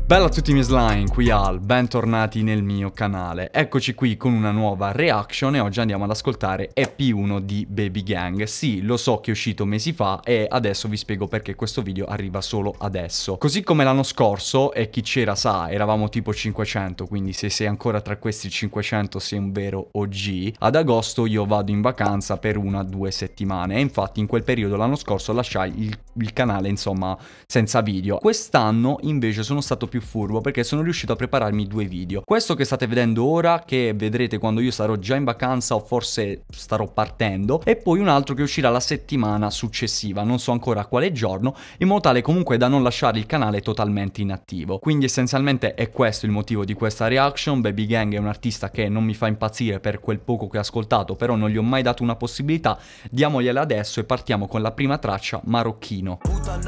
Bella a tutti i miei slime, qui Al, bentornati nel mio canale. Eccoci qui con una nuova reaction e oggi andiamo ad ascoltare EP1 di Baby Gang. Sì, lo so che è uscito mesi fa e adesso vi spiego perché questo video arriva solo adesso. Così come l'anno scorso, e chi c'era sa, eravamo tipo 500, quindi se sei ancora tra questi 500 sei un vero OG. Ad agosto io vado in vacanza per 1 o 2 settimane e infatti in quel periodo l'anno scorso lasciai il canale insomma senza video. Quest'anno invece sono stato più furbo perché sono riuscito a prepararmi 2 video. Questo che state vedendo ora, che vedrete quando io sarò già in vacanza o forse starò partendo, e poi un altro che uscirà la settimana successiva, non so ancora quale giorno, in modo tale comunque da non lasciare il canale totalmente inattivo. Quindi essenzialmente è questo il motivo di questa reaction. Baby Gang è un artista che non mi fa impazzire per quel poco che ho ascoltato, però non gli ho mai dato una possibilità. Diamogliela adesso e partiamo con la prima traccia, Marocchino.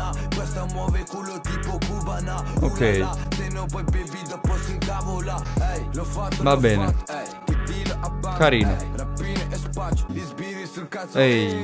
Ok. Va bene. Carino. Ehi.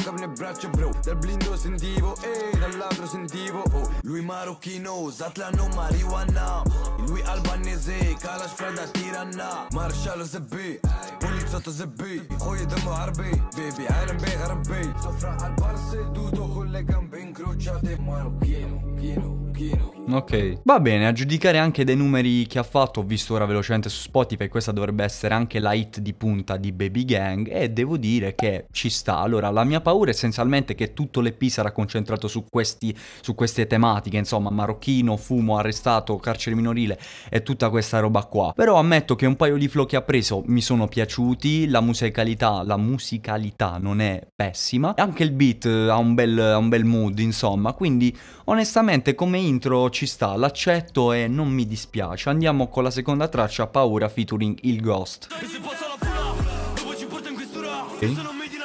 Lui marocchino, Zatlano marijuana. Lui albanese, Kalash fredda tiranna. Marshallo zebbi, poliziotto zebbi. Khoye demo harbi, baby عالم بي غربي. Sofra al bar seduto con le gambe incrociate. Marocchino, chino. Ok, va bene, a giudicare anche dai numeri che ha fatto, ho visto ora velocemente su Spotify, questa dovrebbe essere anche la hit di punta di Baby Gang e devo dire che ci sta. Allora, la mia paura è essenzialmente che tutto l'EP sarà concentrato su queste tematiche, insomma, marocchino, fumo, arrestato, carcere minorile e tutta questa roba qua. Però ammetto che un paio di flow che ha preso mi sono piaciuti, la musicalità non è pessima, e anche il beat ha un bel mood, insomma, quindi onestamente come intro ci sta, l'accetto e non mi dispiace. Andiamo con la seconda traccia, Paura featuring Il Ghost. Okay.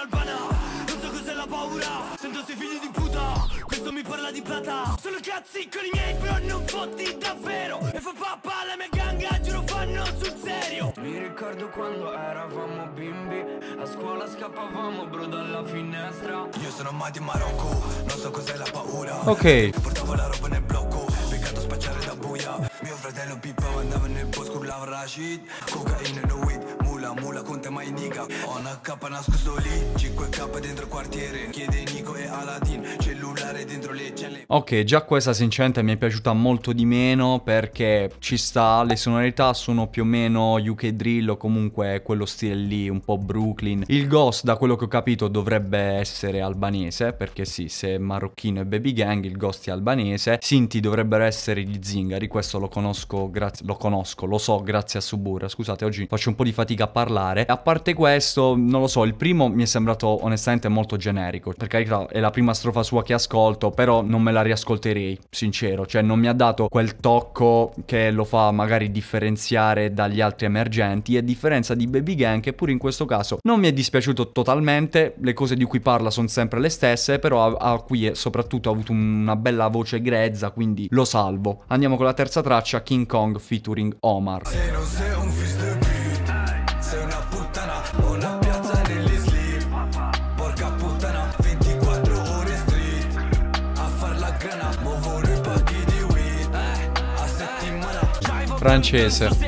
Mi parla di plata, sono cazzi con i miei però non fotti davvero. E fa papà la mia ganga, giuro fanno sul serio. Mi ricordo quando eravamo bimbi, a scuola scappavamo bro dalla finestra. Io sono mai di Marocco, non so cos'è la paura. Ok. Portavo la roba nel blocco, peccato spacciare da buia. Mio fratello Pippo andava nel bosco, urlava Rashid. Cocaina no weed, mula con te mai niga. Ho una K nascosto lì, 5K dentro il quartiere. Chiede Nico e Aladdin, cellulare dentro le celle. Ok, già questa sinceramente mi è piaciuta molto di meno perché ci sta, le sonorità sono più o meno UK drill o comunque quello stile lì, un po' Brooklyn. Il Ghost, da quello che ho capito, dovrebbe essere albanese, perché sì, se marocchino e Baby Gang, il Ghost è albanese. Sinti dovrebbero essere gli zingari, questo lo so grazie a Subura. Scusate, oggi faccio un po' di fatica a parlare. A parte questo, non lo so, il primo mi è sembrato onestamente molto generico. Per carità, è la prima strofa sua che ascolto, però non me la riascolterei, sincero. Cioè non mi ha dato quel tocco che lo fa magari differenziare dagli altri emergenti, a differenza di Baby Gang, che pure in questo caso non mi è dispiaciuto totalmente. Le cose di cui parla sono sempre le stesse, però qui soprattutto ha avuto una bella voce grezza, quindi lo salvo. Andiamo con la terza traccia, King Kong featuring Omar. Se non sei un fils de pute, sei una puttana, ho una piazza negli slip. Porca puttana, 24 ore street, a far la grana, muovo i pacchi di weed, a settimana. Francese.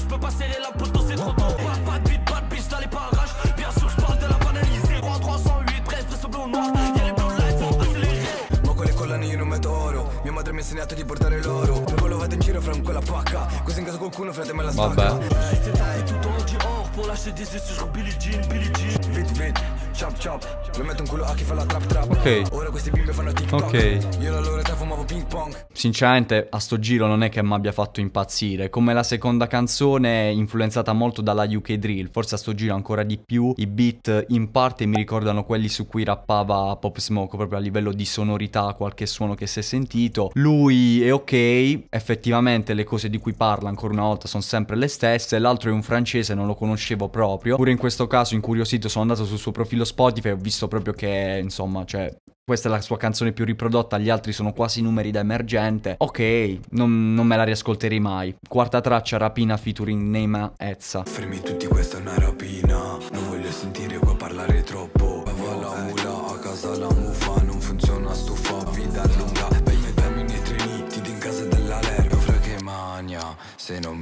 Ma con le collane io non metto oro, mia madre mi ha insegnato di portare l'oro. Per quello vado in giro fra quella pacca, così in caso qualcuno frate me la spacca. Vabbè. Tutto oggi pour lâcher des yeux sur Billie Jean. Vite, chop, lo metto un culo a chi fa la trap. Ok. Ora questi bimbe fanno TikTok. Ok. Io la loro te fumavo ping pong. Sinceramente a sto giro non è che mi abbia fatto impazzire. Come la seconda canzone, influenzata molto dalla UK drill, forse a sto giro ancora di più. I beat in parte mi ricordano quelli su cui rappava Pop Smoke, proprio a livello di sonorità, qualche suono che si è sentito. Lui è ok, effettivamente le cose di cui parla ancora una volta sono sempre le stesse. L'altro è un francese, non lo conoscevo proprio. Pure in questo caso, incuriosito, sono andato sul suo profilo Spotify e ho visto proprio che insomma, cioè, questa è la sua canzone più riprodotta, gli altri sono quasi numeri da emergente. Ok, non me la riascolterei mai. Quarta traccia, Rapina featuring Neema Ezza. Fermi tutti, questa è una rapina. Non voglio sentire qua parlare troppo. Va la mula a casa, la mufa non funziona, stufa, vita lunga. Belli termini treni, ti in casa dell'alerta. Fra che ma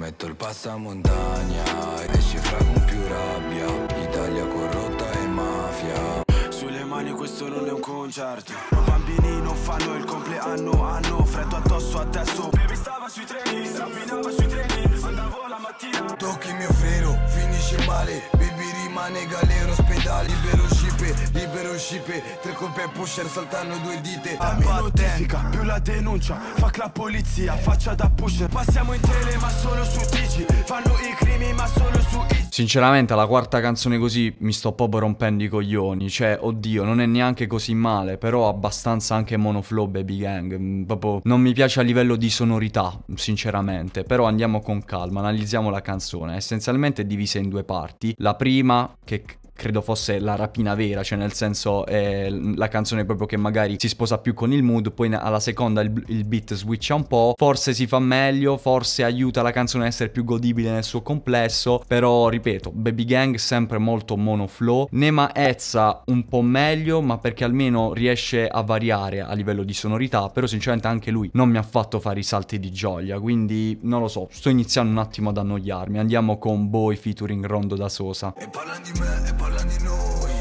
Fumetto il passamontagna, esci fra con più rabbia, Italia corrotta e mafia. Sulle mani questo non è un concerto, ma bambini non fanno il compleanno, hanno freddo addosso adesso. Baby stava sui treni, strappinava sui treni, andavo la mattina. Tocchi mio freno, finisce male, baby rimane galera ospedale. Libero scippe, tre colpe e pusher saltano due dite. Dammi notifica, più la denuncia, fuck la polizia, faccia da pusher. Passiamo in tele ma solo su TG, fanno i crimi ma solo su IG. Sinceramente alla quarta canzone così mi sto proprio rompendo i coglioni. Cioè, oddio, non è neanche così male, però abbastanza anche monoflow Baby Gang. Proprio non mi piace a livello di sonorità, sinceramente. Però andiamo con calma, analizziamo la canzone. Essenzialmente è divisa in due parti. La prima, che credo fosse la rapina vera, cioè nel senso la canzone proprio che magari si sposa più con il mood. Poi alla seconda il beat switcha un po', forse si fa meglio, forse aiuta la canzone a essere più godibile nel suo complesso. Però ripeto, Baby Gang sempre molto monoflow. Nema Ezza un po' meglio, ma perché almeno riesce a variare a livello di sonorità. Però sinceramente anche lui non mi ha fatto fare i salti di gioia, quindi non lo so, sto iniziando un attimo ad annoiarmi. Andiamo con Boy featuring Rondo da Sosa. E parlano di me, e parlano di noi,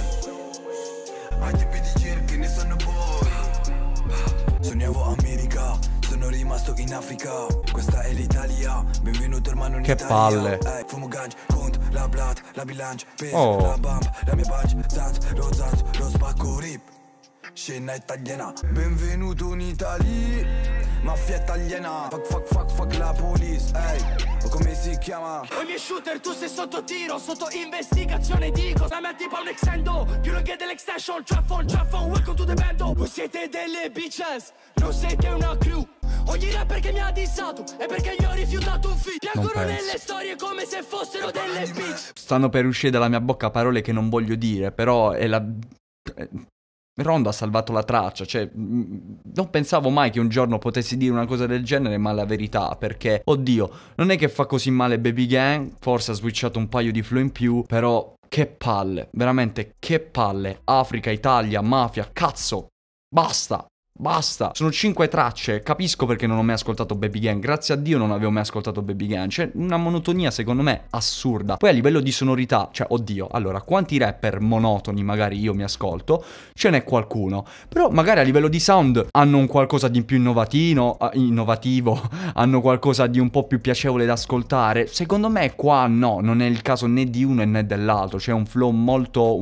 ai tipi di giri che ne sanno poi. Sognavo America, sono rimasto in Africa. Questa è l'Italia, benvenuto hermano in Che Italia. palle. Fumo ganj, conto, la blat, la bilancia, peso, la bump, la mia punch, zanz, lo spacco rip. Scena italiana, benvenuto in Italia, mafia italiana. Fuck la police, ehi, o come si chiama? Ogni shooter tu sei sotto tiro, sotto investigazione dico. La mia tipa un extendo, più lunghe dell'extension. Chaffon, welcome to the bando. Voi siete delle bitches, non siete una crew. Ogni rapper che mi ha dissato è perché gli ho rifiutato un feat. Piangono nelle storie come se fossero delle bitch. Stanno per uscire dalla mia bocca parole che non voglio dire, però è la... Rondo ha salvato la traccia, cioè non pensavo mai che un giorno potessi dire una cosa del genere, ma la verità, perché oddio, non è che fa così male Baby Gang, forse ha switchato un paio di flow in più, però che palle, veramente che palle. Africa, Italia, mafia, cazzo, basta. Basta, sono 5 tracce, capisco perché non ho mai ascoltato Baby Gang, grazie a Dio non avevo mai ascoltato Baby Gang, c'è una monotonia secondo me assurda. Poi a livello di sonorità, cioè oddio, allora quanti rapper monotoni magari io mi ascolto, ce n'è qualcuno, però magari a livello di sound hanno un qualcosa di più innovativo, hanno qualcosa di un po' più piacevole da ascoltare. Secondo me qua no, non è il caso né di uno né dell'altro, c'è un flow molto,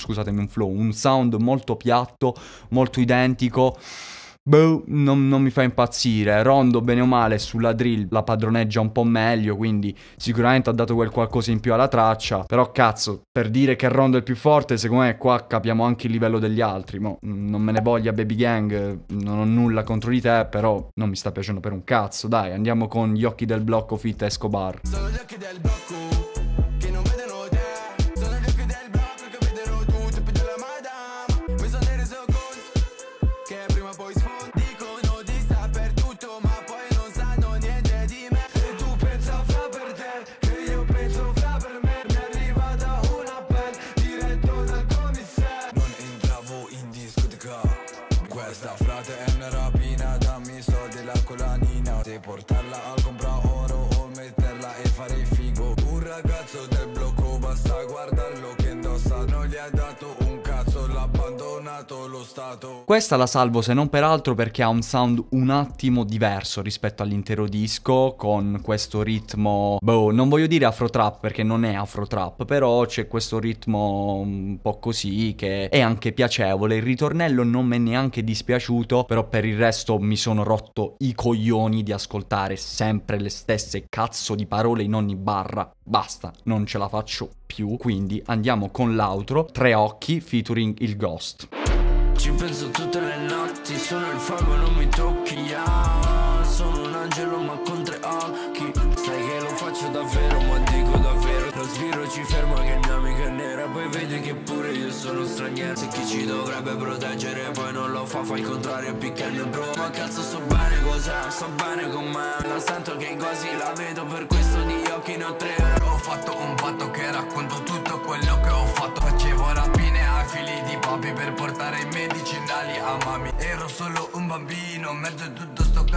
un sound molto piatto, molto identico. Boh, non mi fa impazzire. Rondo bene o male sulla drill la padroneggia un po' meglio, quindi sicuramente ha dato quel qualcosa in più alla traccia. Però cazzo, per dire che Rondo è il più forte, secondo me qua capiamo anche il livello degli altri. Non me ne voglia Baby Gang, non ho nulla contro di te, però non mi sta piacendo per un cazzo. Dai, andiamo con Gli occhi del blocco fit Escobar. Sono gli occhi del blocco che non vedono te, sono gli occhi del blocco che vedono tu, tipo della madame. Mi sono reso conto che prima o poi dicono di saper tutto, ma poi non sanno niente di me. E tu pensa fra per te, che io penso fra per me. Mi è arrivata una pen, diretto dal commissario. Non entravo in discoteca, questa frate è una rapina. Dammi soldi la colanina, se portarla al compra oro o metterla e fare il figo. Un ragazzo del blocco, basta guardarlo che indossa. Non gli ha dato un cazzo, l'ha abbandonato lo stato. Questa la salvo se non per altro perché ha un sound un attimo diverso rispetto all'intero disco, con questo ritmo, boh, non voglio dire afro trap perché non è afro trap, però c'è questo ritmo un po' così che è anche piacevole. Il ritornello non mi è neanche dispiaciuto, però per il resto mi sono rotto i coglioni di ascoltare sempre le stesse cazzo di parole in ogni barra. Basta, non ce la faccio più, quindi andiamo con l'outro, Tre occhi featuring il Ghost. Ci penso tutte le notti, sono il fango, non mi tocchi, yeah. Sono un angelo ma con tre occhi. Sai che lo faccio davvero, ma dico davvero. Lo sbirro ci ferma che mia amica è nera, poi vedi che pure io sono straniero. Se chi ci dovrebbe proteggere poi non lo fa il contrario e picchia il mio bro. Ma cazzo so bene cos'è, sto bene con me. La sento che quasi la vedo, per questo di occhi ne ho tre. Ho fatto un patto che racconto tutto quello che ho fatto. Facevo rapine ai figli di papi per portare i medicinali a mami. Ero solo un bambino, in mezzo a tutto sto casino.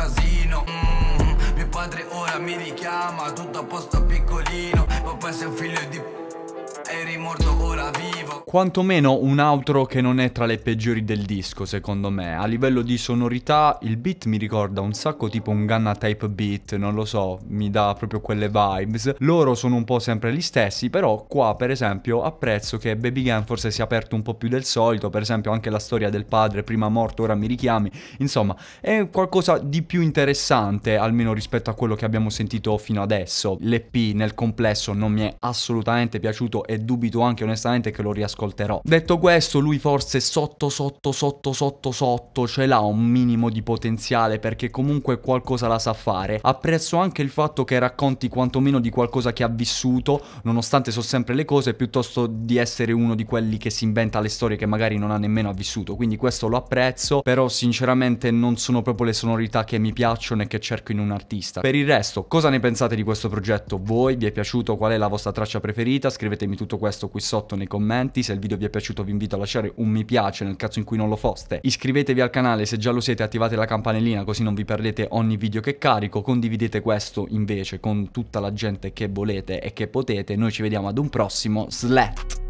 piccolino. Mio padre ora mi richiama, tutto a posto piccolino. Papà sei un figlio di eri morto ora vivo. Quantomeno un outro che non è tra le peggiori del disco, secondo me. A livello di sonorità il beat mi ricorda un sacco tipo un Gunna type beat, non lo so, mi dà proprio quelle vibes. Loro sono un po' sempre gli stessi, però qua per esempio apprezzo che Baby Gang forse si è aperto un po' più del solito. Per esempio anche la storia del padre, prima morto ora mi richiami. Insomma è qualcosa di più interessante, almeno rispetto a quello che abbiamo sentito fino adesso. L'EP nel complesso non mi è assolutamente piaciuto e dubito anche onestamente che lo riascolterò. Detto questo, lui forse sotto ce l'ha un minimo di potenziale, perché comunque qualcosa la sa fare. Apprezzo anche il fatto che racconti quantomeno di qualcosa che ha vissuto, nonostante so sempre le cose, piuttosto di essere uno di quelli che si inventa le storie che magari non ha nemmeno vissuto. Quindi questo lo apprezzo, però sinceramente non sono proprio le sonorità che mi piacciono e che cerco in un artista. Per il resto, cosa ne pensate di questo progetto voi? Vi è piaciuto? Qual è la vostra traccia preferita? Scrivetemi tutto questo qui sotto nei commenti. Se il video vi è piaciuto vi invito a lasciare un mi piace nel caso in cui non lo foste. Iscrivetevi al canale se già lo siete, attivate la campanellina così non vi perdete ogni video che carico. Condividete questo invece con tutta la gente che volete e che potete. Noi ci vediamo ad un prossimo Slat.